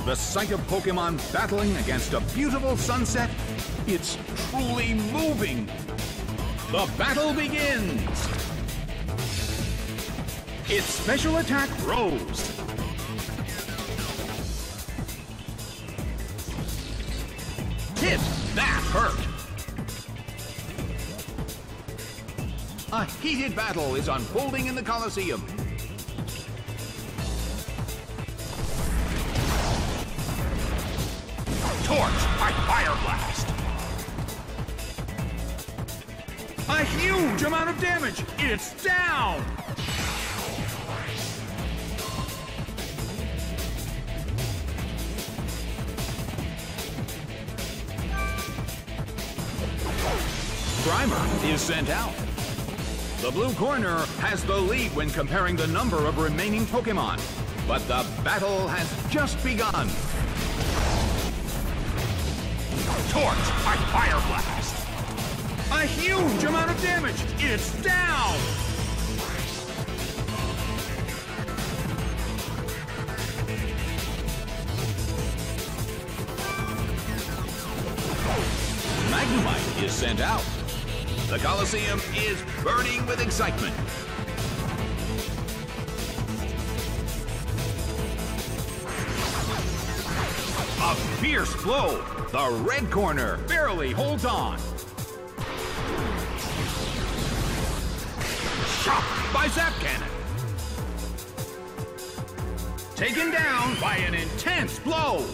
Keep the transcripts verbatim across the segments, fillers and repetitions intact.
The sight of Pokémon battling against a beautiful sunset, it's truly moving. The battle begins. Its special attack rose. Hit! That hurt! A heated battle is unfolding in the Colosseum. Torch by Fire Blast! A huge amount of damage! It's down! Grimer is sent out. The blue corner has the lead when comparing the number of remaining Pokémon, but the battle has just begun. Torch by Fire Blast! A huge amount of damage! It's down! Magnemite is sent out. The Colosseum is burning with excitement. A fierce blow. The red corner barely holds on. Shot by Zap Cannon. Taken down by an intense blow.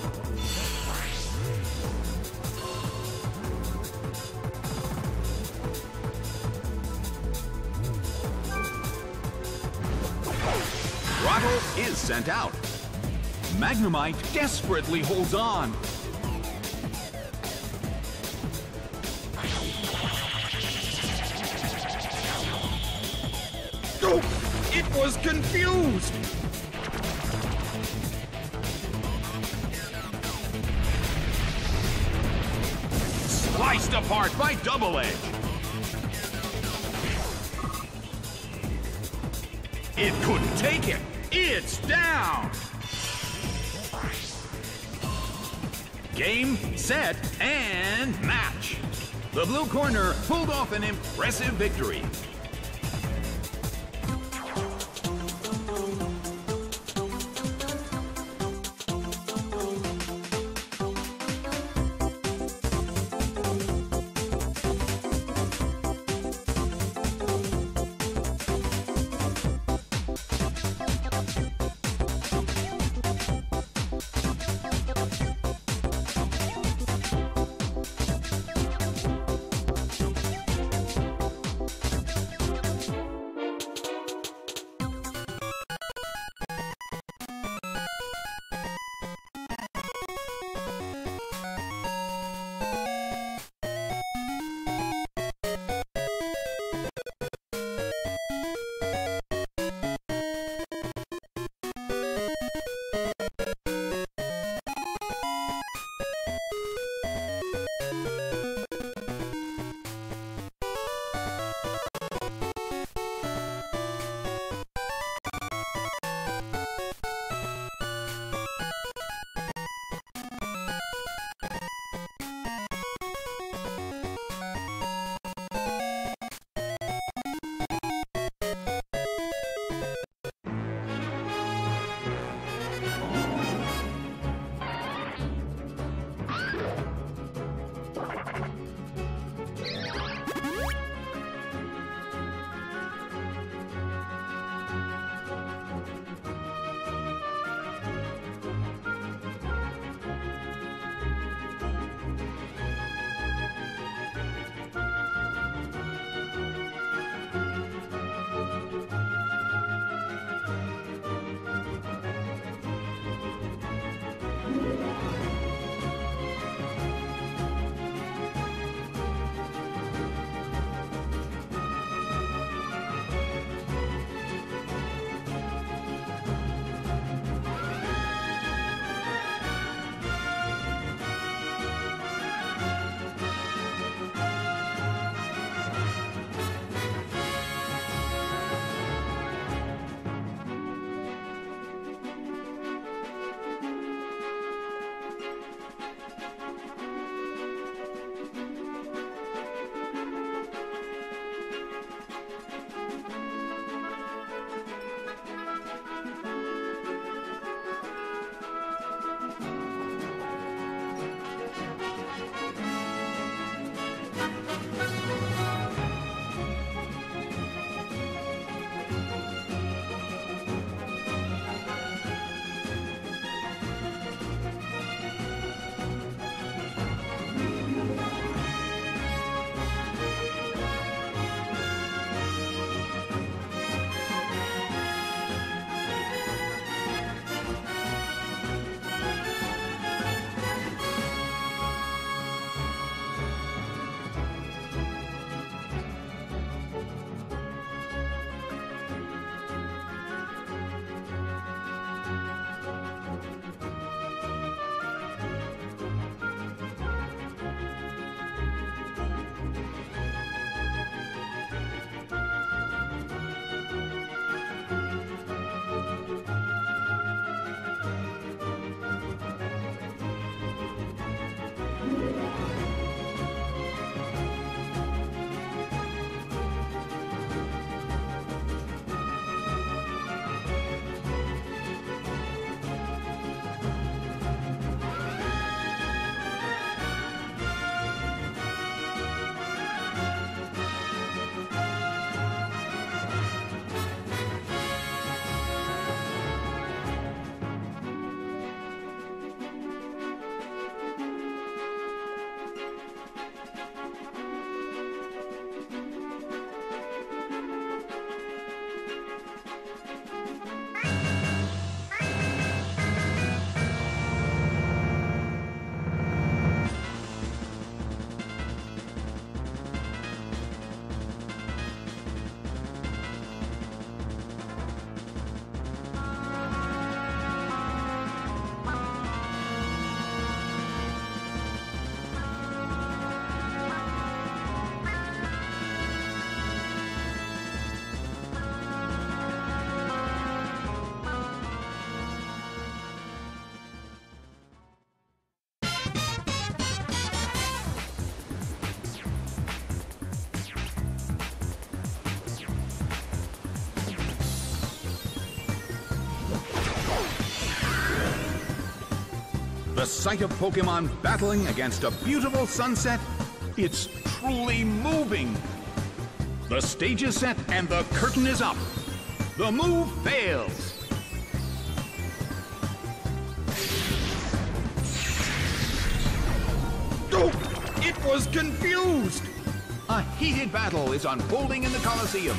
Throttle is sent out. Magnemite desperately holds on. Oh, it was confused. Sliced apart by Double Edge. It couldn't take it. It's down. Game, set, and match. The blue corner pulled off an impressive victory. The sight of Pokemon battling against a beautiful sunset, it's truly moving. The stage is set and the curtain is up. The move fails. Oh, it was confused. A heated battle is unfolding in the Colosseum.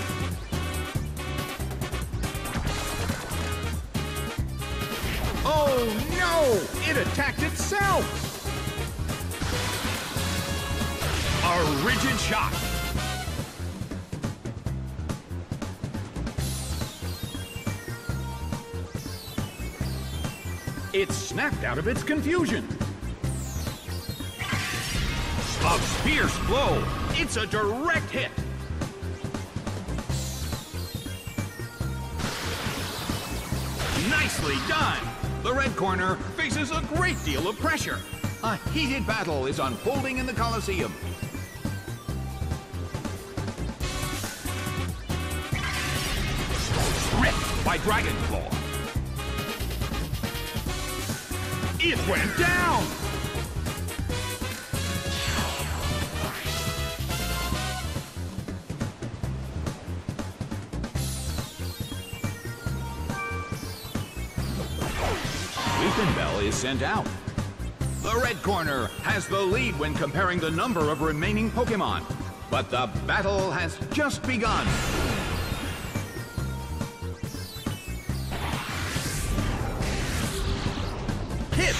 Oh no! It attacked itself! A rigid shot. It snapped out of its confusion. A fierce blow. It's a direct hit. Nicely done. The red corner faces a great deal of pressure. A heated battle is unfolding in the Colosseum. Ripped by Dragon Claw. It went down! Weepinbell is sent out. The red corner has the lead when comparing the number of remaining Pokemon. But the battle has just begun. Hit!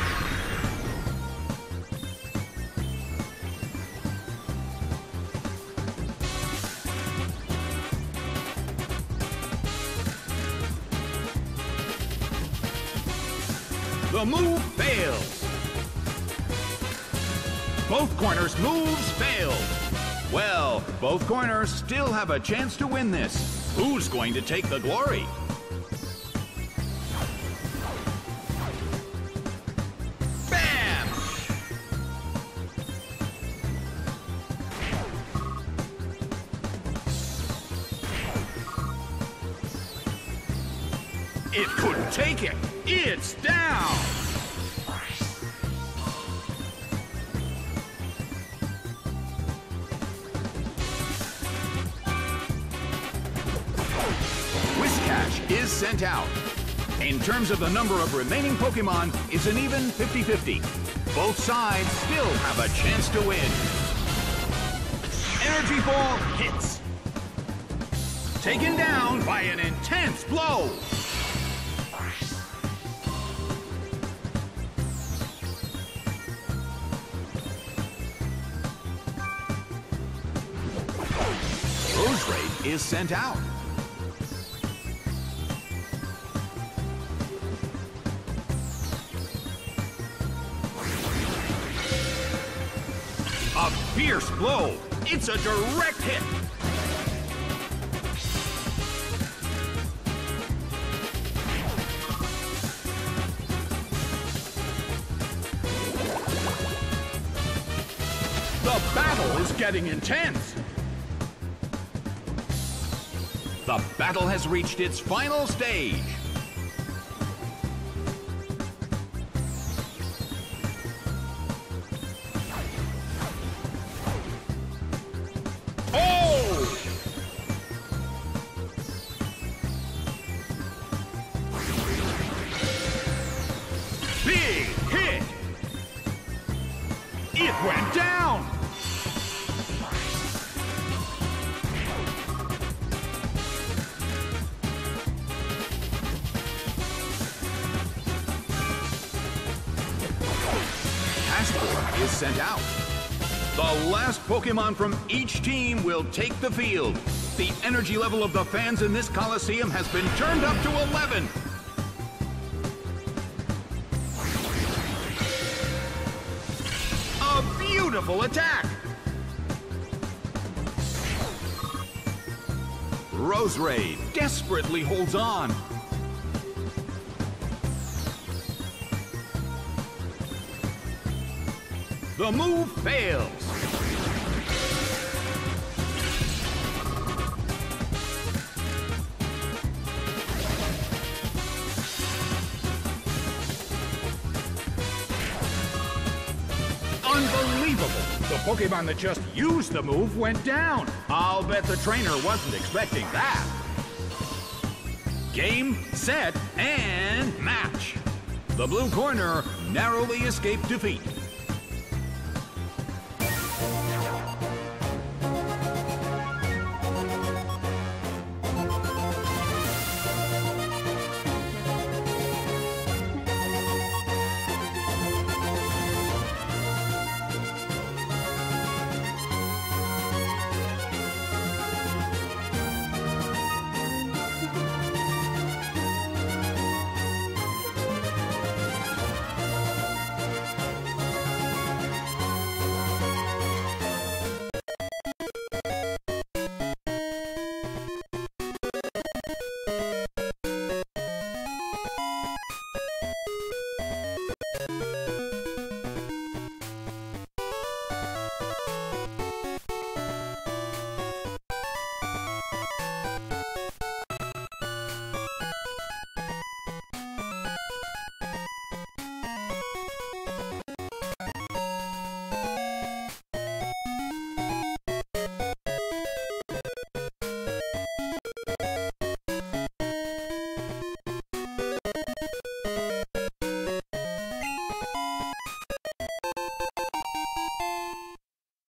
The move fails. Both corners' moves failed. Well, both corners still have a chance to win this. Who's going to take the glory? Bam! It couldn't take it. It's down! Whiscash is sent out. In terms of the number of remaining Pokemon, it's an even fifty fifty. Both sides still have a chance to win. Energy Ball hits. Taken down by an intense blow. Roserade is sent out. A fierce blow. It's a direct hit. The battle is getting intense. The battle has reached its final stage. Oh! Big hit! It went down! Is sent out. The last Pokemon from each team will take the field. The energy level of the fans in this Coliseum has been turned up to eleven. A beautiful attack. Roserade desperately holds on. The move fails. Unbelievable! The Pokemon that just used the move went down. I'll bet the trainer wasn't expecting that. Game, set, and match. The blue corner narrowly escaped defeat.